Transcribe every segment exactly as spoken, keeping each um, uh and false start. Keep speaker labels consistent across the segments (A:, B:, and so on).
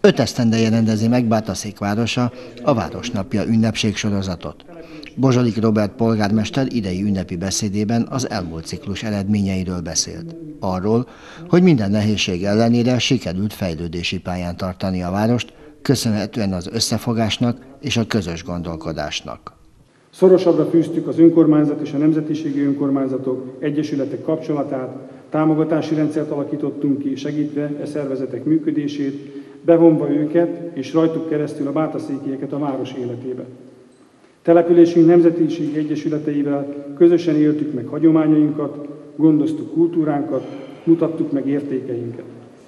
A: Öt esztendeje rendezi meg Bátaszék városa a Városnapja ünnepségsorozatot. Bozsolik Róbert polgármester idei ünnepi beszédében az elmúlt ciklus eredményeiről beszélt. Arról, hogy minden nehézség ellenére sikerült fejlődési pályán tartani a várost, köszönhetően az összefogásnak és a közös gondolkodásnak.
B: Szorosabbra fűztük az önkormányzat és a nemzetiségi önkormányzatok, egyesületek kapcsolatát, támogatási rendszert alakítottunk ki, segítve e szervezetek működését, bevonva őket és rajtuk keresztül a bátaszékieket a város életébe. Településünk nemzetiségi egyesületeivel közösen éltük meg hagyományainkat, gondoztuk kultúránkat, mutattuk meg értékeinket.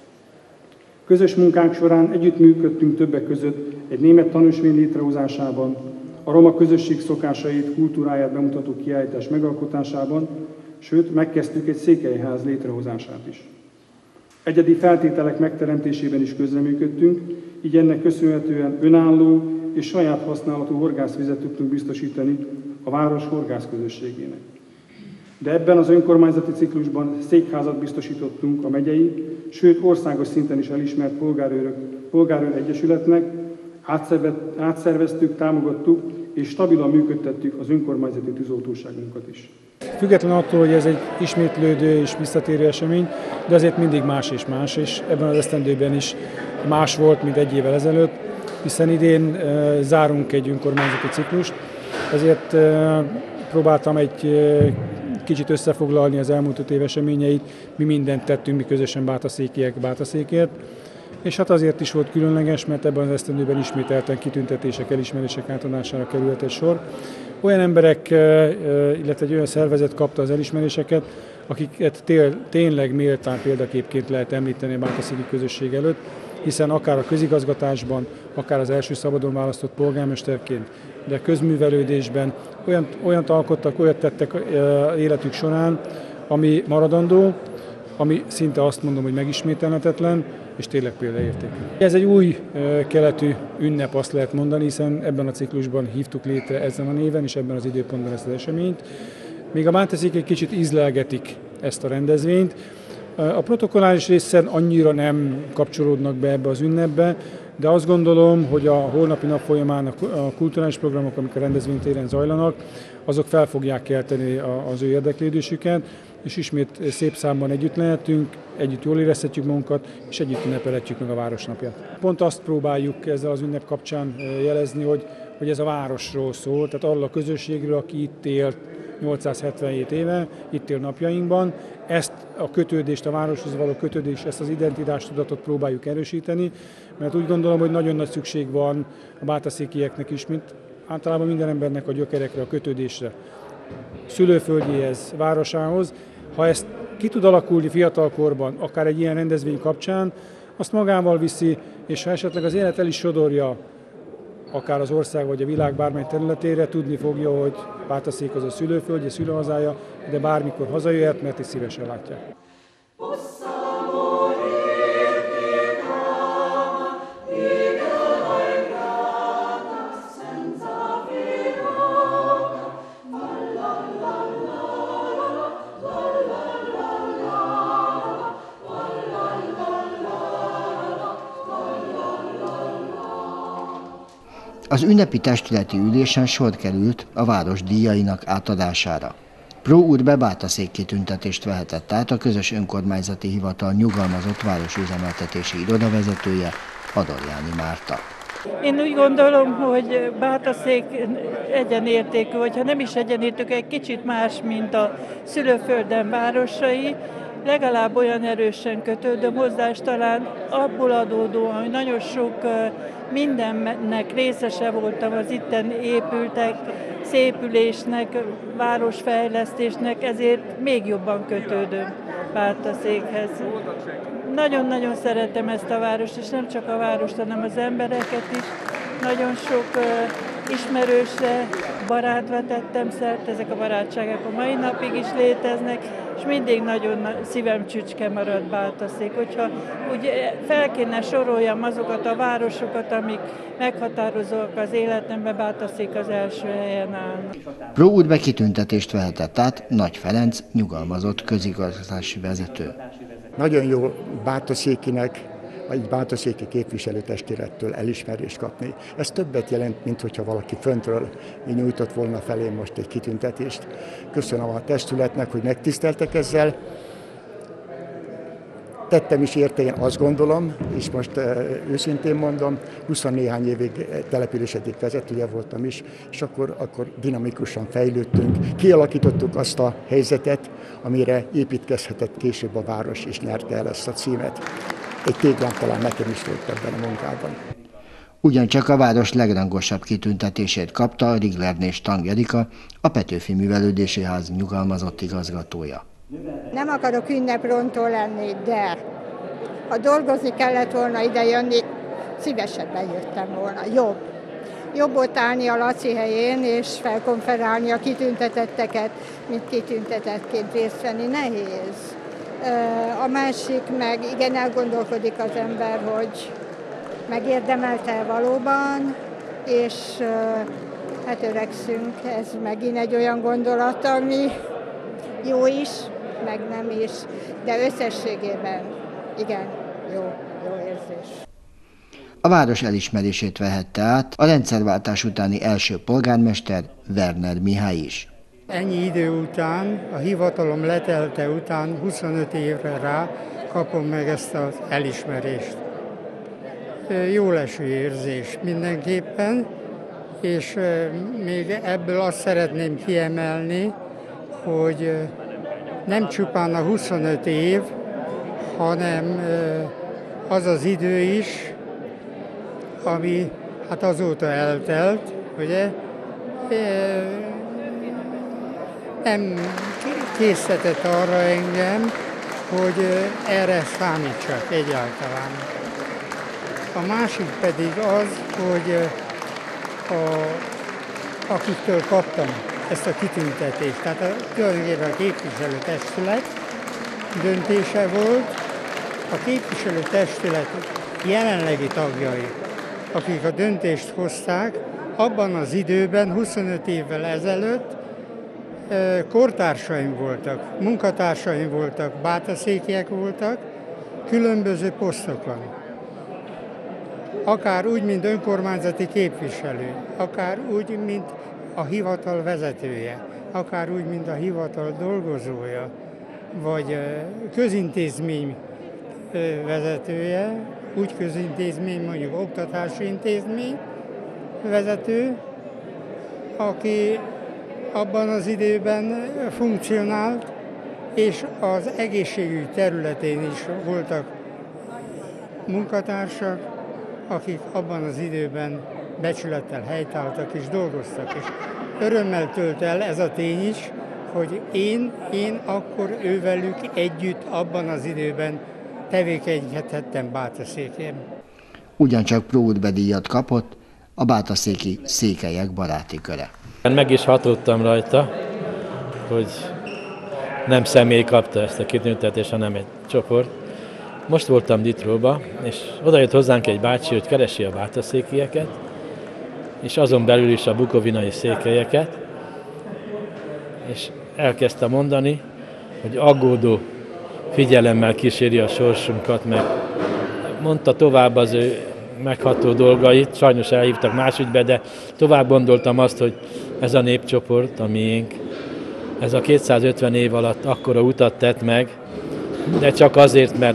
B: Közös munkánk során együttműködtünk többek között egy német tanúsvény létrehozásában, a roma közösség szokásait, kultúráját bemutató kiállítás megalkotásában, sőt, megkezdtük egy székelyház létrehozását is. Egyedi feltételek megteremtésében is közreműködtünk, így ennek köszönhetően önálló és saját használatú horgászvizet tudtunk biztosítani a város horgászközösségének. De ebben az önkormányzati ciklusban székházat biztosítottunk a megyei, sőt országos szinten is elismert polgárőrök, polgárőr egyesületnek, átszerveztük, támogattuk és stabilan működtettük az önkormányzati tűzoltóságunkat is.
C: Független attól, hogy ez egy ismétlődő és visszatérő esemény, de azért mindig más és más, és ebben az esztendőben is más volt, mint egy évvel ezelőtt, hiszen idén e, zárunk egy önkormányzati ciklust, ezért e, próbáltam egy e, kicsit összefoglalni az elmúlt öt év eseményeit, mi mindent tettünk, mi közösen bátaszékiek bátaszékért, és hát azért is volt különleges, mert ebben az esztendőben ismételten kitüntetések, elismerések átadására került egy sor. Olyan emberek, illetve egy olyan szervezet kapta az elismeréseket, akiket tényleg méltán példaképként lehet említeni a bátaszéki közösség előtt, hiszen akár a közigazgatásban, akár az első szabadon választott polgármesterként, de a közművelődésben olyan, olyant alkottak, olyat tettek életük során, ami maradandó, ami szinte azt mondom, hogy megismételhetetlen, és tényleg példaértékű. Ez egy új keletű ünnep, azt lehet mondani, hiszen ebben a ciklusban hívtuk létre ezen a néven, és ebben az időpontban ezt az eseményt. Még a bátaszék egy kicsit ízlelgetik ezt a rendezvényt. A protokolláris részen annyira nem kapcsolódnak be ebbe az ünnepbe, de azt gondolom, hogy a holnapi nap folyamán a kulturális programok, amik a rendezvénytéren zajlanak, azok fel fogják kelteni az ő érdeklődésüket, és ismét szép számban együtt lehetünk, együtt jól érezhetjük magunkat, és együtt ünnepelhetjük meg a Városnapját. Pont azt próbáljuk ezzel az ünnep kapcsán jelezni, hogy, hogy ez a városról szól, tehát arról a közösségről, aki itt élt nyolcszázhetvenhét éve, itt él napjainkban. Ezt a kötődést, a városhoz való kötődést, ezt az identitástudatot próbáljuk erősíteni, mert úgy gondolom, hogy nagyon nagy szükség van a bátaszékieknek is, mint általában minden embernek a gyökerekre, a kötődésre, szülőföldjéhez, városához. Ha ezt ki tud alakulni fiatalkorban, akár egy ilyen rendezvény kapcsán, azt magával viszi, és ha esetleg az élet el is sodorja, akár az ország vagy a világ bármely területére, tudni fogja, hogy Bátaszék az a szülőföldje, szülőhazája, de bármikor hazajöhet, mert is szívesen látják.
A: Az ünnepi testületi ülésen sor került a város díjainak átadására. Pró Urbe Bátaszék kitüntetést vehetett át a közös önkormányzati hivatal nyugalmazott városüzemeltetési irodavezetője, Adorjáni Márta.
D: Én úgy gondolom, hogy Bátaszék egyenértékű, vagy ha nem is egyenértékű, egy kicsit más, mint a szülőföldem városai, legalább olyan erősen kötődöm hozzá, és talán abból adódóan, hogy nagyon sok mindennek részese voltam az itten épültek, szépülésnek, városfejlesztésnek, ezért még jobban kötődöm Bátaszékhez. Nagyon-nagyon szeretem ezt a várost, és nem csak a várost, hanem az embereket is. Nagyon sok uh, ismerősre, barátra tettem szert, ezek a barátságok a mai napig is léteznek, és mindig nagyon szívem csücske marad Bátaszék. Hogyha úgy fel kéne soroljam azokat a városokat, amik meghatározóak az életemben, Bátaszék az első helyen áll.
A: Pró Urbe kitüntetést vehetett át Nagy Ferenc nyugalmazott közigazgatási vezető.
E: Nagyon jó Bátaszékinek egy bátorszéki képviselőtestülettől elismerést kapni. Ez többet jelent, mint hogyha valaki föntről nyújtott volna felém most egy kitüntetést. Köszönöm a testületnek, hogy megtiszteltek ezzel. Tettem is érte, én azt gondolom, és most uh, őszintén mondom, huszonnéhány évig település egyik vezetője voltam is, és akkor, akkor dinamikusan fejlődtünk, kialakítottuk azt a helyzetet, amire építkezhetett később a város, és nyerte el ezt a címet. Egy téglán talán nekem is volt ebben a munkában.
A: Ugyancsak a város legrangosabb kitüntetését kapta a Riglerné Stang Erika, a Petőfi Művelődési Ház nyugalmazott igazgatója.
F: Nem akarok ünneprontó lenni, de ha dolgozni kellett volna ide jönni, szívesebben jöttem volna. Jobb. Jobb ott állni a Laci helyén és felkonferálni a kitüntetetteket, mint kitüntetettként részt venni. Nehéz. A másik meg, igen, elgondolkodik az ember, hogy megérdemelte valóban, és hát öregszünk. Ez megint egy olyan gondolat, ami jó is, meg nem is, de összességében igen, jó, jó érzés.
A: A város elismerését vehette át a rendszerváltás utáni első polgármester, Werner Mihály is.
G: Ennyi idő után, a hivatalom letelte után huszonöt évre rá kapom meg ezt az elismerést. Jóleső érzés mindenképpen, és még ebből azt szeretném kiemelni, hogy nem csupán a huszonöt év, hanem az az idő is, ami hát azóta eltelt, ugye, nem készített arra engem, hogy erre számítsak egyáltalán. A másik pedig az, hogy a, akiktől kaptam ezt a kitüntetést, tehát a, tulajdonképpen a képviselőtestület döntése volt, a képviselőtestület jelenlegi tagjai, akik a döntést hozták, abban az időben, huszonöt évvel ezelőtt kortársaim voltak, munkatársaim voltak, bátaszékiek voltak, különböző posztokon. Akár úgy, mint önkormányzati képviselő, akár úgy, mint a hivatal vezetője, akár úgy, mint a hivatal dolgozója, vagy közintézmény vezetője, úgy közintézmény, mondjuk oktatási intézmény vezető, aki abban az időben funkcionált, és az egészségügy területén is voltak munkatársak, akik abban az időben becsülettel helytálltak és dolgoztak. És örömmel tölt el ez a tény is, hogy én, én akkor ővelük együtt abban az időben tevékenykedhettem Bátaszékén.
A: Ugyancsak Próud díjat kapott a bátaszéki székelyek baráti köre.
H: Meg is hatottam rajta, hogy nem személy kapta ezt a kitüntetést, hanem egy csoport. Most voltam Ditróba, és odajött hozzánk egy bácsi, hogy keresi a bátaszékieket, és azon belül is a bukovinai székelyeket, és elkezdte mondani, hogy aggódó figyelemmel kíséri a sorsunkat, meg mondta tovább az ő megható dolgait, sajnos elhívtak más ügybe, de tovább gondoltam azt, hogy ez a népcsoport, a miénk, ez a kétszázötven év alatt akkora utat tett meg, de csak azért, mert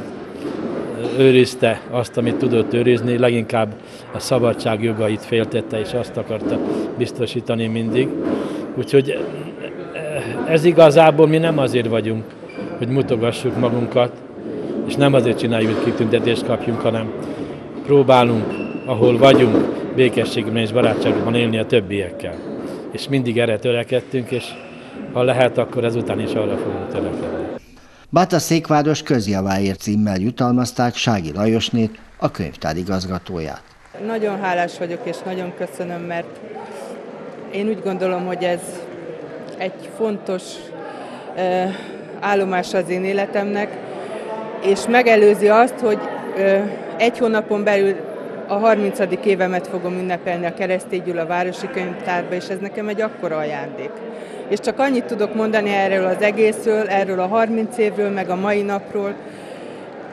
H: őrizte azt, amit tudott őrizni, leginkább a szabadság jogait féltette, és azt akarta biztosítani mindig. Úgyhogy ez igazából mi nem azért vagyunk, hogy mutogassuk magunkat, és nem azért csináljuk, hogy kitüntetést kapjunk, hanem próbálunk, ahol vagyunk, békességben és barátságban élni a többiekkel. És mindig erre törekedtünk, és ha lehet, akkor ezután is arra fogunk törekedni.
A: Bátaszékváros közjaváért címmel jutalmazták Sági Lajosnét, a könyvtár igazgatóját.
I: Nagyon hálás vagyok, és nagyon köszönöm, mert én úgy gondolom, hogy ez egy fontos uh, állomás az én életemnek, és megelőzi azt, hogy uh, egy hónapon belül a harmincadik évemet fogom ünnepelni a Keresztély Gyula Városi Könyvtárba, és ez nekem egy akkora ajándék. És csak annyit tudok mondani erről az egészről, erről a harminc évről, meg a mai napról,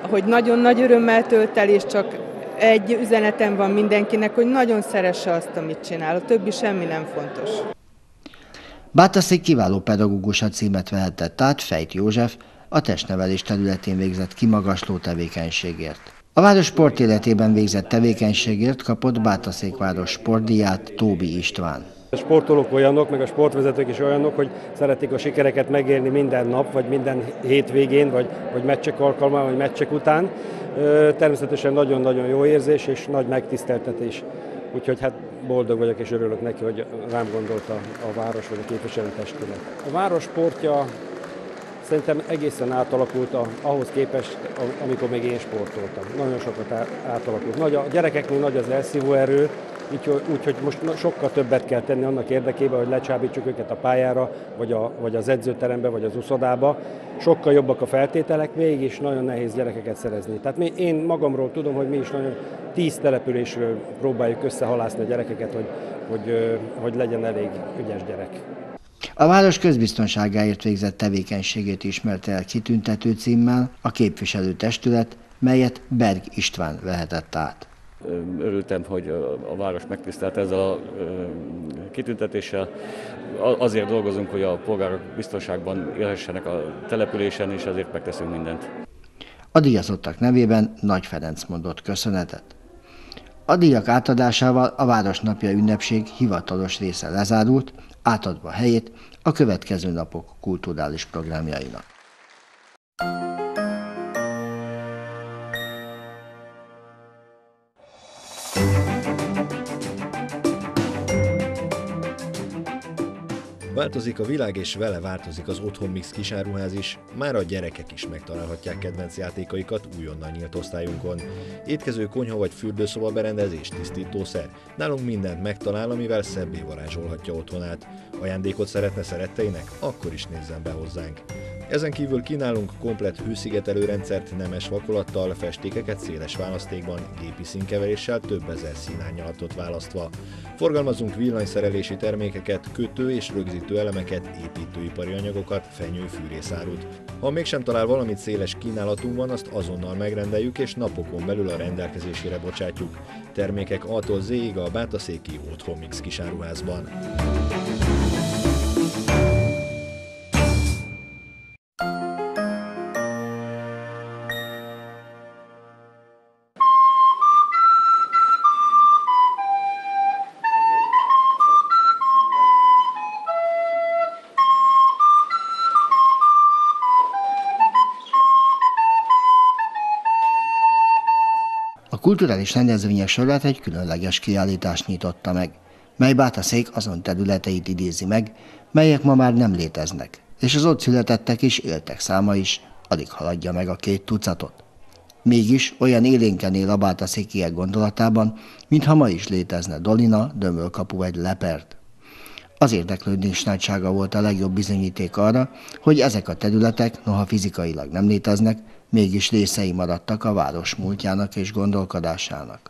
I: hogy nagyon nagy örömmel tölt el, és csak egy üzenetem van mindenkinek, hogy nagyon szeresse azt, amit csinál. A többi semmi nem fontos.
A: Bátaszék kiváló pedagógusa címet vehetett át Fejt József, a testnevelés területén végzett kimagasló tevékenységért. A város sportéletében végzett tevékenységért kapott Bátaszékváros sportdíját Tóbi István.
J: A sportolók olyanok, meg a sportvezetők is olyanok, hogy szeretik a sikereket megélni minden nap, vagy minden hétvégén, vagy, vagy meccsek alkalmával, vagy meccsek után. Természetesen nagyon-nagyon jó érzés és nagy megtiszteltetés. Úgyhogy hát boldog vagyok és örülök neki, hogy rám gondolt a, a város vagy a képviselőtestület. A város sportja szerintem egészen átalakult a, ahhoz képest, amikor még én sportoltam. Nagyon sokat átalakult. Nagy, a gyerekeknél nagy az elszívó erő, úgyhogy úgy, most sokkal többet kell tenni annak érdekében, hogy lecsábítsuk őket a pályára, vagy, a, vagy az edzőterembe, vagy az uszodába. Sokkal jobbak a feltételek, mégis nagyon nehéz gyerekeket szerezni. Tehát mi, én magamról tudom, hogy mi is nagyon tíz településről próbáljuk összehalászni a gyerekeket, hogy, hogy, hogy legyen elég ügyes gyerek.
A: A város közbiztonságáért végzett tevékenységét ismerte el kitüntető címmel a képviselőtestület, melyet Berg István vehetett át.
K: Örültem, hogy a város megtisztelt ezzel a kitüntetéssel. Azért dolgozunk, hogy a polgárok biztonságban élhessenek a településen, és ezért megteszünk mindent.
A: A díjazottak nevében Nagy Ferenc mondott köszönetet. A díjak átadásával a Városnapja ünnepség hivatalos része lezárult, átadva helyét a következő napok kulturális programjainak.
L: Változik a világ, és vele változik az Otthonmix kisáruház is, már a gyerekek is megtalálhatják kedvenc játékaikat újonnan nyílt osztályunkon. Étkező, konyha vagy fürdőszoba berendezés, tisztítószer, nálunk mindent megtalál, amivel szebbé varázsolhatja otthonát. Ajándékot szeretne szeretteinek? Akkor is nézzen be hozzánk. Ezen kívül kínálunk komplett hőszigetelőrendszert nemes vakolattal, festékeket széles választékban, gépi színkeveréssel, több ezer színárnyalatot választva. Forgalmazunk villanyszerelési termékeket, kötő és rögzítő elemeket, építőipari anyagokat, fenyő, fűrészárut. Ha mégsem talál valamit széles kínálatunkban, azt azonnal megrendeljük és napokon belül a rendelkezésére bocsátjuk. Termékek A-tól Z-ig a Bátaszéki Otthonmix kisáruházban.
A: A kulturális rendezvények sorát egy különleges kiállítást nyitotta meg, mely Bátaszék azon területeit idézi meg, melyek ma már nem léteznek, és az ott születettek és éltek száma is alig haladja meg a két tucatot. Mégis olyan élénken él a bátaszékiek gondolatában, mintha ma is létezne Dolina, Dömölkapu vagy Lepert. Az érdeklődés nagysága volt a legjobb bizonyíték arra, hogy ezek a területek, noha fizikailag nem léteznek, mégis részei maradtak a város múltjának és gondolkodásának.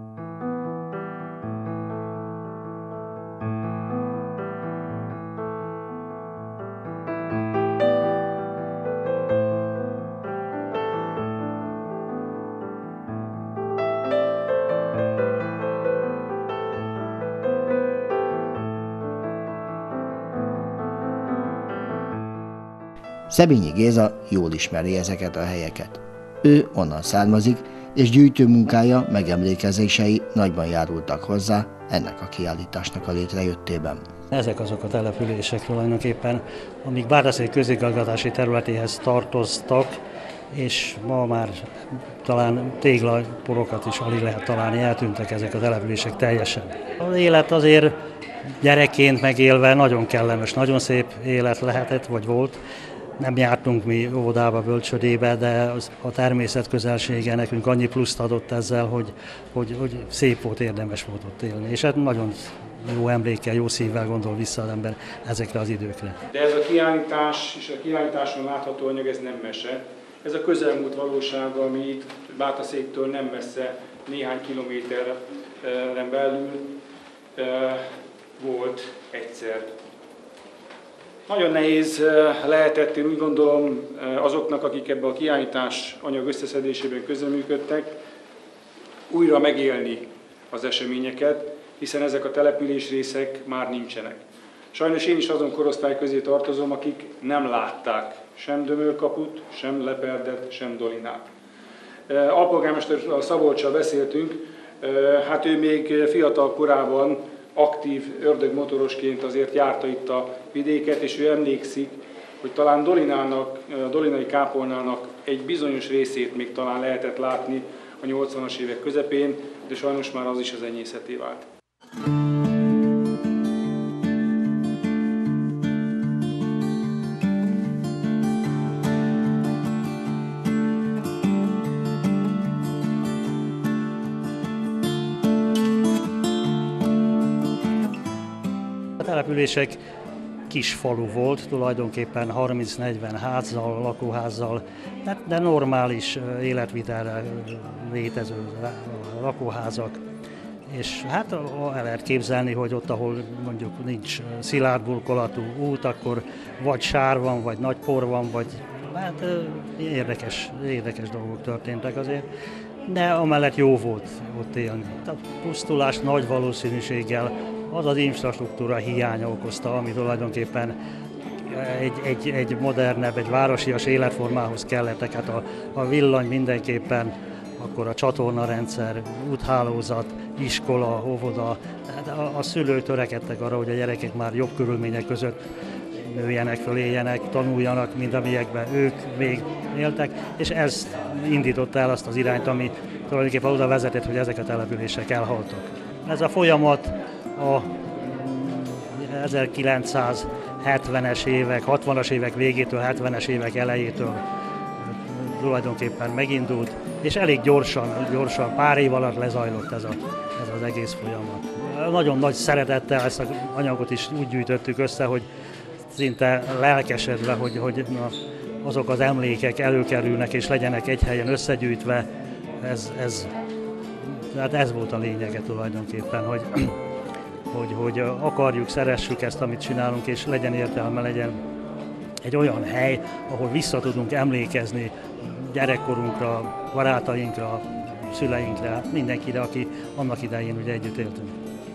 A: Szebényi Géza jól ismeri ezeket a helyeket. Ő onnan származik, és gyűjtőmunkája, megemlékezései nagyban járultak hozzá ennek a kiállításnak a létrejöttében.
M: Ezek azok a települések tulajdonképpen, amik Bátaszék közigazgatási területéhez tartoztak, és ma már talán téglaporokat is alig lehet találni, eltűntek ezek a települések teljesen. Az élet azért gyerekként megélve nagyon kellemes, nagyon szép élet lehetett, vagy volt. Nem jártunk mi óvodába, bölcsödébe, de a természet közelsége nekünk annyi pluszt adott ezzel, hogy, hogy, hogy szép volt, érdemes volt ott élni. És hát nagyon jó emlékkel, jó szívvel gondol vissza az ember ezekre az időkre.
B: De ez a kiállítás és a kiállításon látható anyag, ez nem mese. Ez a közelmúlt valósága, ami itt Bátaszéktől nem messze, néhány kilométeren belül volt egyszer. Nagyon nehéz lehetett, én úgy gondolom, azoknak, akik ebbe a kiállítás anyag összeszedésében közreműködtek, újra megélni az eseményeket, hiszen ezek a településrészek már nincsenek. Sajnos én is azon korosztály közé tartozom, akik nem látták sem Dömörkaput, sem Leperdet, sem Dolinát. Alpolgármester Szabolccsal beszéltünk, hát ő még fiatal korában aktív ördögmotorosként azért járta itt a vidéket, és ő emlékszik, hogy talán Dolinának, a dolinai kápolnának egy bizonyos részét még talán lehetett látni a nyolcvanas évek közepén, de sajnos már az is az enyészeté vált.
M: A települések kis falu volt, tulajdonképpen harminc-negyven házzal, lakóházzal, de, de normális életvitelre létező lakóházak. És hát el lehet képzelni, hogy ott, ahol mondjuk nincs szilárd burkolatú út, akkor vagy sár van, vagy nagy por van, vagy hát érdekes, érdekes dolgok történtek azért. De amellett jó volt ott élni. A pusztulás nagy valószínűséggel az az infrastruktúra hiánya okozta, ami tulajdonképpen egy, egy, egy modernebb, egy városias életformához kellett. Hát a, a villany mindenképpen, akkor a csatornarendszer, úthálózat, iskola, óvoda. A, a szülők törekedtek arra, hogy a gyerekek már jobb körülmények között nőjenek föl, éljenek, tanuljanak, mint amilyekben ők még éltek, és ez indította el azt az irányt, ami tulajdonképpen oda vezetett, hogy ezek a települések elhaltak. Ez a folyamat a ezerkilencszázhetvenes évek, hatvanas évek végétől, hetvenes évek elejétől tulajdonképpen megindult, és elég gyorsan, gyorsan pár év alatt lezajlott ez, a, ez az egész folyamat. Nagyon nagy szeretettel ezt az anyagot is úgy gyűjtöttük össze, hogy szinte lelkesedve, hogy, hogy na, azok az emlékek előkerülnek és legyenek egy helyen összegyűjtve, ez, ez, tehát ez volt a lényege tulajdonképpen, hogy, hogy, hogy akarjuk, szeressük ezt, amit csinálunk, és legyen értelme, legyen egy olyan hely, ahol vissza tudunk emlékezni gyerekkorunkra, barátainkra, szüleinkre, mindenkire, aki annak idején ugye együtt éltünk.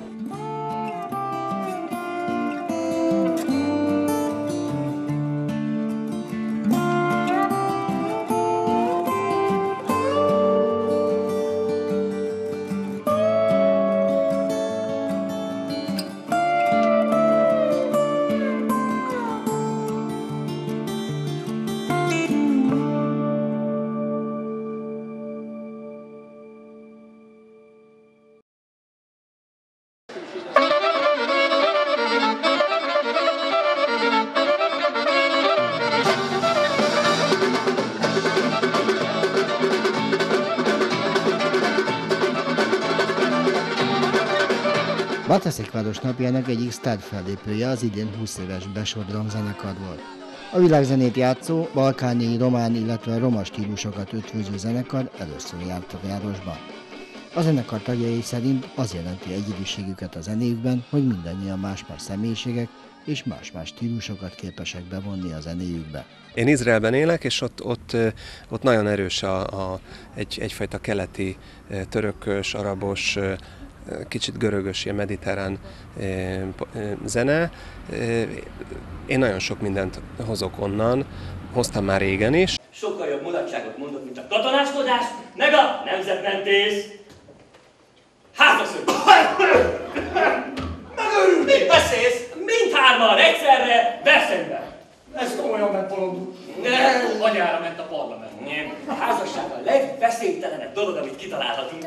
A: Bátaszékváros napjának egyik sztár fellépője az idén húsz éves Besodrom zenekar volt. A világzenét játszó, balkáni, román, illetve roma stílusokat ötvöző zenekar először járt a városban. A zenekar tagjai szerint az jelenti egyediségüket a zenéjükben, hogy mindannyian más-más személyiségek és más-más stílusokat képesek bevonni a zenéjükbe.
N: Én Izraelben élek, és ott, ott, ott nagyon erős a, a, egy, egyfajta keleti, törökös, arabos, kicsit görögös, ilyen mediterrán zene. Én nagyon sok mindent hozok onnan, hoztam már régen is.
O: Sokkal jobb mulatságot mondok, mint a katonáskodás, meg a nemzetmentés. Házaszög! Megörültél! Mit beszélsz? Mindhárman egyszerre, veszembe!
P: Ez komolyan megbolondul. Anyára ment a parlament.
O: A házasság a legveszélytelenebb dolog, amit kitalálhatunk.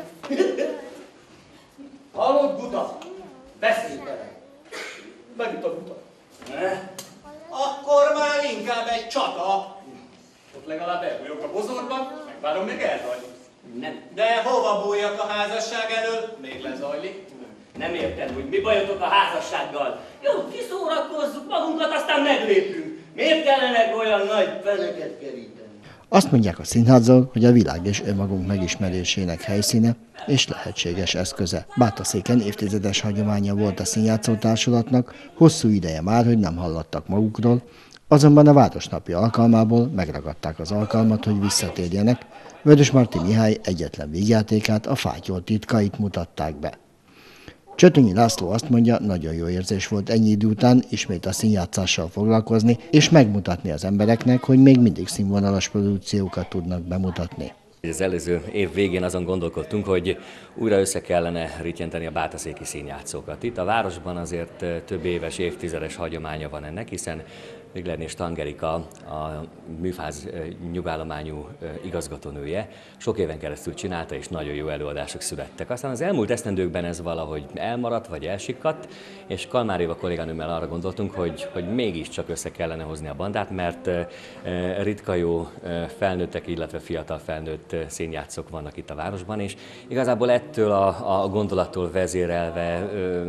P: Hallod, Buda? Beszéltelen. Megüt a Buda.
O: Akkor már inkább egy csata.
P: Ott legalább elbújok a bozorban, megvárom, még elzajlik.
O: Nem.
P: De hova bújjak a házasság elől? Még lezajlik.
O: Nem értem, hogy mi bajotok a házassággal. Jó, kiszórakozzuk magunkat, aztán meglépünk. Miért kellene olyan nagy feneket keríteni?
A: Azt mondják a színházról, hogy a világ és önmagunk megismerésének helyszíne és lehetséges eszköze. Bátaszéken évtizedes hagyománya volt a színjátszótársulatnak, hosszú ideje már, hogy nem hallattak magukról, azonban a Városnapja alkalmából megragadták az alkalmat, hogy visszatérjenek. Vörös Marti Mihály egyetlen vígjátékát, a Fátyol titkait mutatták be. Csötönyi László azt mondja, nagyon jó érzés volt ennyi idő után ismét a színjátszással foglalkozni, és megmutatni az embereknek, hogy még mindig színvonalas produkciókat tudnak bemutatni.
Q: Az előző év végén azon gondolkodtunk, hogy újra össze kellene rittyenteni a bátaszéki színjátszókat. Itt a városban azért több éves, évtizedes hagyománya van ennek, hiszen Wigler és Tangerika, a műfáz nyugállományú igazgatónője, sok éven keresztül csinálta, és nagyon jó előadások születtek. Aztán az elmúlt esztendőkben ez valahogy elmaradt, vagy elsikkadt, és Kalmár Éva kolléganőmmel arra gondoltunk, hogy, hogy mégiscsak össze kellene hozni a bandát, mert ritka jó felnőttek, illetve fiatal felnőtt színjátszók vannak itt a városban, és igazából ettől a, a gondolattól vezérelve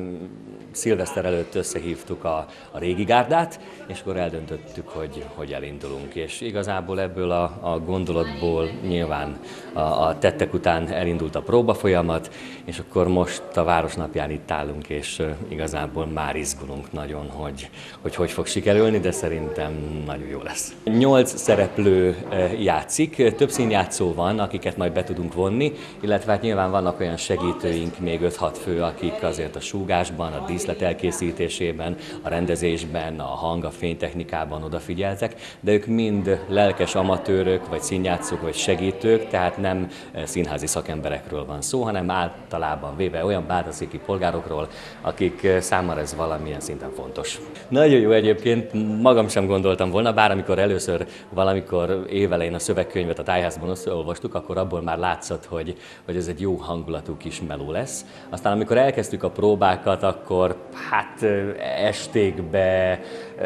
Q: szilveszter előtt összehívtuk a, a régi gárdát, és akkor eldöntöttük, hogy, hogy elindulunk. És igazából ebből a, a gondolatból nyilván a, a tettek után elindult a próbafolyamat, és akkor most a Városnapján itt állunk, és igazából már izgulunk nagyon, hogy hogy, hogy fog sikerülni, de szerintem nagyon jó lesz. Nyolc szereplő játszik, több színjátszó van, akiket majd be tudunk vonni, illetve hát nyilván vannak olyan segítőink, még öt-hat fő, akik azért a súgásban, a díszlet elkészítésében, a rendezésben, a hang, a fénytechnikában odafigyeltek, de ők mind lelkes amatőrök, vagy színjátszók, vagy segítők, tehát nem színházi szakemberekről van szó, hanem általában véve olyan bátaszéki polgárokról, akik számára ez valamilyen szinten fontos. Nagyon jó egyébként, magam sem gondoltam volna, bár amikor először valamikor évelején a szövegkönyvet a tájházban összeolvastuk, akkor abból már látszott, hogy, hogy ez egy jó hangulatú kis meló lesz. Aztán amikor elkezdtük a próbákat, akkor hát estékbe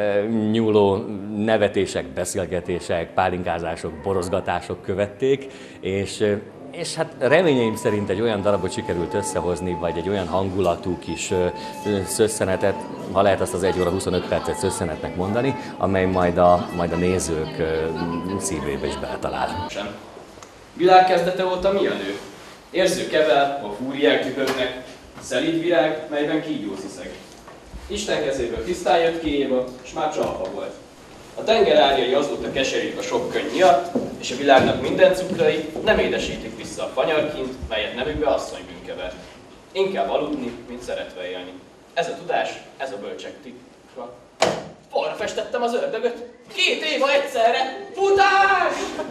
Q: nyúló nevetések, beszélgetések, pálinkázások, borozgatások követték, és És hát reményeim szerint egy olyan darabot sikerült összehozni, vagy egy olyan hangulatú kis szösszenetet, ha lehet azt az egy óra huszonöt percet szösszenetnek mondani, amely majd a, majd a nézők szívébe is beletalál.
P: Sem. Világ kezdete óta mi a nő? Érző kevel, a fúriák dühögnek, szelíd virág, melyben kígyó sziszeg. Isten kezéből tisztán jött ki Éva, s már csalfa volt. A tenger árjai azóta keserűk a sok könny miatt, és a világnak minden cukrai nem édesítik vissza a fanyarkint, melyet nevükbe asszonybűn kevert. Inkább aludni, mint szeretve élni. Ez a tudás, ez a bölcsek titka. Falra festettem az ördögöt! Két Éva egyszerre! Futás!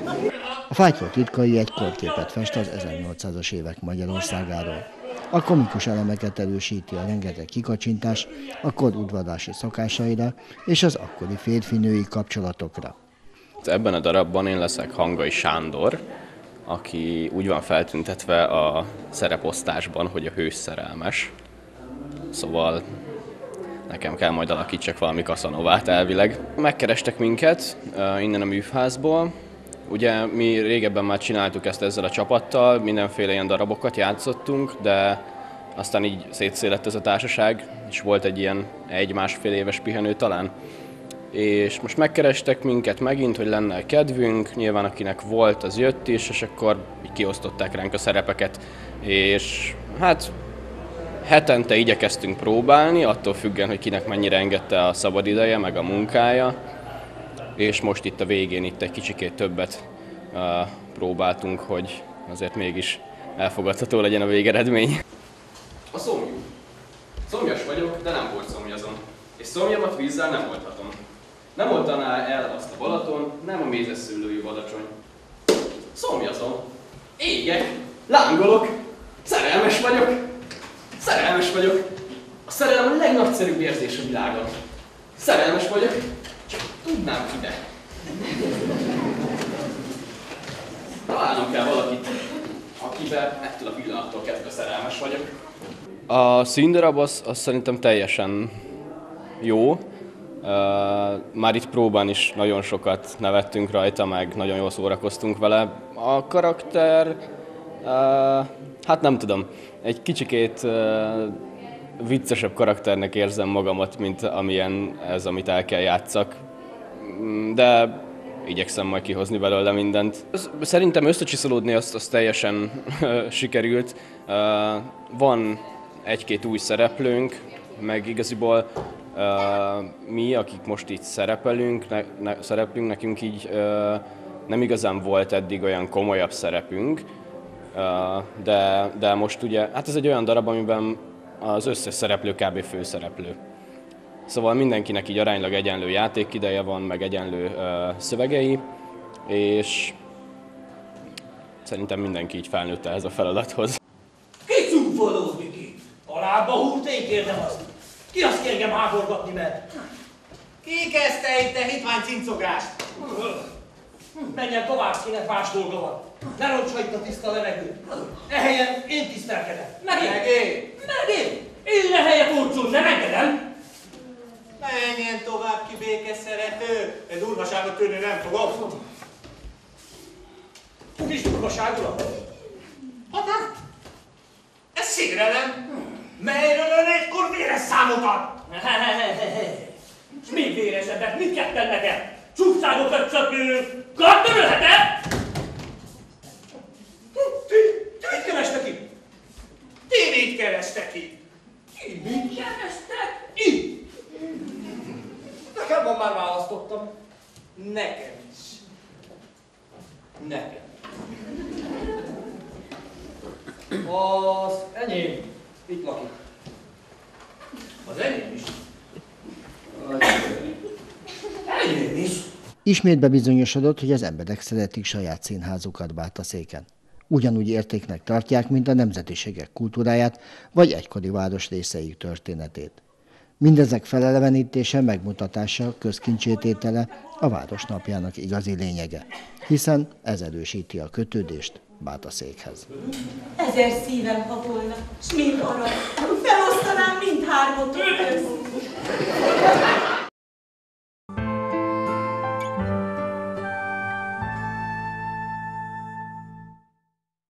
A: A Fátyol titkai egy korképet fest az ezernyolcszázas évek Magyarországáról. A komikus elemeket erősíti a rengeteg kikacsintás a kor udvarási szokásaira és az akkori férfi-női kapcsolatokra.
R: Ebben a darabban én leszek Hangai Sándor, aki úgy van feltüntetve a szereposztásban, hogy a hős szerelmes. Szóval nekem kell majd alakítsak valami Casanovát elvileg. Megkerestek minket innen a műfázból. Ugye mi régebben már csináltuk ezt ezzel a csapattal, mindenféle ilyen darabokat játszottunk, de aztán így szétszélett ez a társaság, és volt egy ilyen egy-másfél éves pihenő talán. És most megkerestek minket megint, hogy lenne kedvünk, nyilván akinek volt, az jött is, és akkor így kiosztották ránk a szerepeket. És hát hetente igyekeztünk próbálni, attól függően, hogy kinek mennyire engedte a szabadideje, meg a munkája. És most itt a végén itt egy kicsikét többet uh, próbáltunk, hogy azért mégis elfogadható legyen a végeredmény.
P: A szomjú. Szomjas vagyok, de nem volt szomjazom. És szomjamat vízzel nem oldhatom. Nem oltaná el azt a Balaton, nem a mézes szőlői Badacsony. Szomjazom. Égek, lángolok, szerelmes vagyok. Szerelmes vagyok. A szerelem a legnagyszerűbb érzés a világon. Szerelmes vagyok. Csak tudnám ide. Találnom kell valakit, akivel ettől a pillanattól kezdve szerelmes vagyok.
R: A színdarab az, az szerintem teljesen jó. Uh, már itt próbán is nagyon sokat nevettünk rajta, meg nagyon jól szórakoztunk vele. A karakter, uh, hát nem tudom, egy kicsikét uh, viccesebb karakternek érzem magamat, mint amilyen ez, amit el kell játszak. De igyekszem majd kihozni belőle mindent. Szerintem összecsiszolódni azt, azt teljesen sikerült. Van egy-két új szereplőnk, meg igaziból mi, akik most itt szerepelünk, ne, ne, szereplünk, nekünk így nem igazán volt eddig olyan komolyabb szerepünk, de, de most ugye, hát ez egy olyan darab, amiben az összes szereplő kb. Főszereplő. Szóval mindenkinek így aránylag egyenlő játékideje van, meg egyenlő szövegei, és szerintem mindenki így felnőtt ehhez a feladathoz.
S: Ki cúfolózni ki? A lábba húrt, én kérdem azt. Ki azt ki engem háborgatni mer? Ki kezdte itt a hitvány cincogást? Menjen tovább, kinek más dolga van. Ne roncsa itt a tiszta levegőt. E helyen én tisztelkedem. Meg én. Meg én. Meg én. Én ne helyet olcsón, nem engedem. Menjen tovább ki, békeszerető. Egy durvaságot tűnni nem fogok. Kis durvaság, uram. Hát, ez szégrelem. Melyről ön egykor véres számokat? S még véresebbek, mit kettem neked? Csúszágokat csak kartörölhetem? Ti, ti mit kerestek ki? Ti mit kerestek ki? Ki mit kerestek? Ki? Nekem van, már választottam. Nekem is. Nekem. Az enyém itt lakik. Az enyém is. Az enyém is.
A: Ismét bebizonyosodott, hogy az emberek szeretik saját színházukat Bátaszéken. Ugyanúgy értéknek tartják, mint a nemzetiségek kultúráját, vagy egykori városrészeik történetét. Mindezek felelevenítése, megmutatása, közkincsététele a városnapjának igazi lényege, hiszen ez erősíti a kötődést Bátaszékhez.
T: Ezer szívem, ha volna, s mind arra, felosztanám mindhármatot közül.